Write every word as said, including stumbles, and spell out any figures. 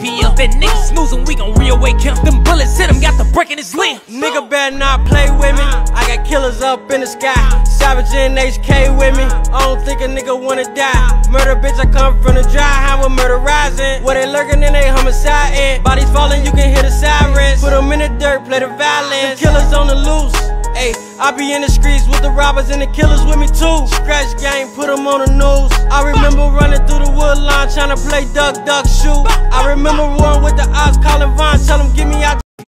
P M. That nigga snoozing, we gon' reawake him. Them bullets hit him, got the break in his limb. Nigga better not play with me. I got killers up in the sky. Savage and H K with me. I don't think a nigga wanna die. Murder bitch, I come from the dry. How with murder rising? Where they lurking in they homicide end. Bodies falling, you can hear the sirens. Put them in the dirt, play the violence. The killers on the loose. Ayy, I be in the streets with the robbers and the killers with me too. Scratch game, put them on the news. I remember running through the wood line trying to play duck, duck, shoot. I remember one with the ops calling Vaughn, tell him give me out.